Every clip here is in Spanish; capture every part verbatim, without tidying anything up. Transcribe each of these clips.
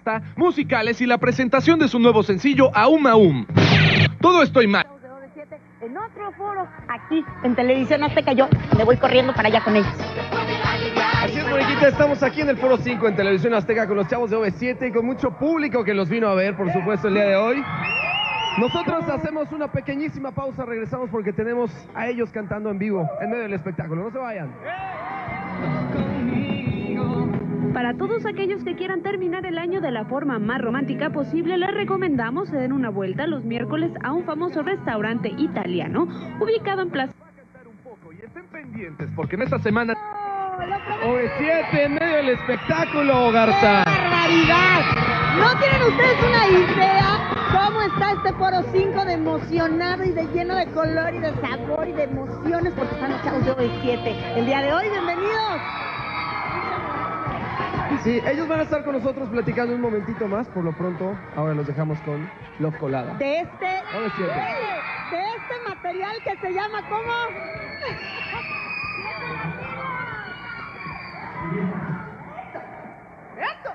musicales y la presentación de su nuevo sencillo Aum Aum. Todo estoy mal. En otro foro, aquí en Televisión Azteca, yo me voy corriendo para allá con ellos. Así es, Moniquita, estamos aquí en el Foro cinco en Televisión Azteca con los chavos de O V siete y con mucho público que los vino a ver, por supuesto, el día de hoy. Nosotros hacemos una pequeñísima pausa, regresamos porque tenemos a ellos cantando en vivo, en medio del espectáculo. No se vayan. Para todos aquellos que quieran terminar el año de la forma más romántica posible, les recomendamos se den una vuelta los miércoles a un famoso restaurante italiano ubicado en Plaza. Y estén pendientes porque en esta semana O V siete en medio del espectáculo, Garza. ¡Qué barbaridad! ¿No tienen ustedes una idea cómo está este Foro cinco de emocionado y de lleno de color y de sabor y de emociones? Porque están los chavos de O V siete el día de hoy. ¡Bienvenidos! Sí, ellos van a estar con nosotros platicando un momentito más. Por lo pronto, ahora los dejamos con Love Colada. De este... O V siete. De este material que se llama ¿cómo? ¡Esto!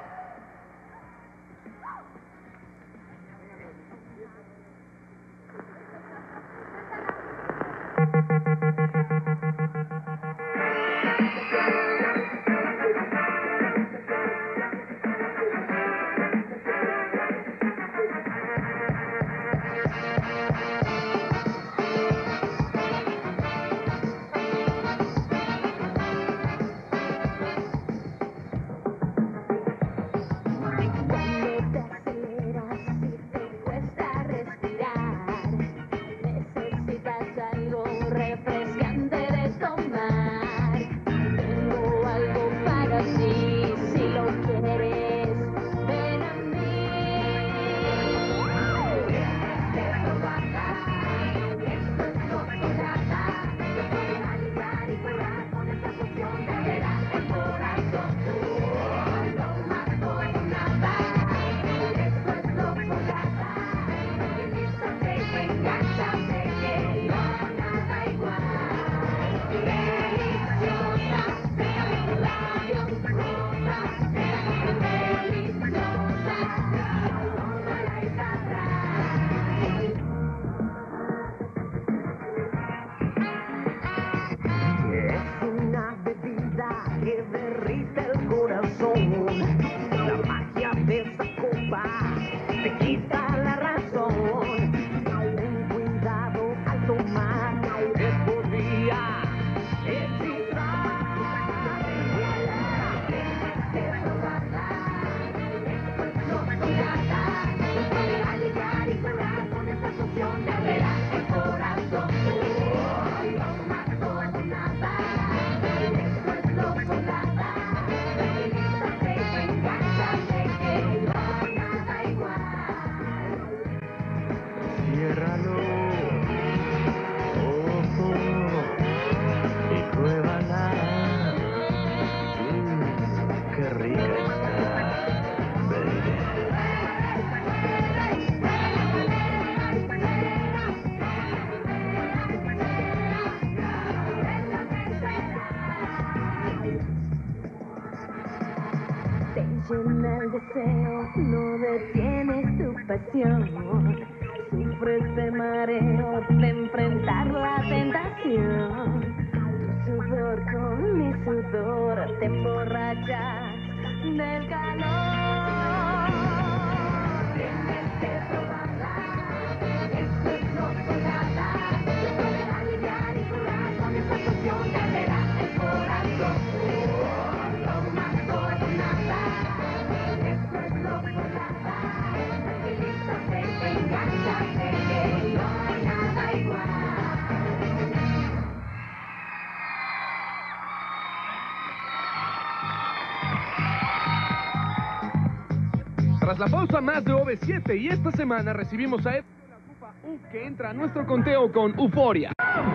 Que derrite el corazón, la magia de esa copa te quita la razón. Ten cuidado al tomar, te podría hechizar. Tienes que probarla, esto es chocolate. Para llegar y curar con esta poción de arreglar el corazón. No mato a nada. Ciérralo, ojo, y pruébala. Mmm, qué rica está, baby. Te llena el deseo, no detienes tu pasión. Sufres de mareo de enfrentar la tentación. Tu sudor con mi sudor te emborrachas del calor. Tienes que probarla, esto es chocolate. Para aliviar y curar con esta poción te arreglar el corazón. No mato a nada, esto es chocolate. Tranquilízate, engánchate, que no hay nada igual. Tras la pausa, más de O V siete, y esta semana recibimos a Ed de la grupa U, que entra a nuestro conteo con Euforia.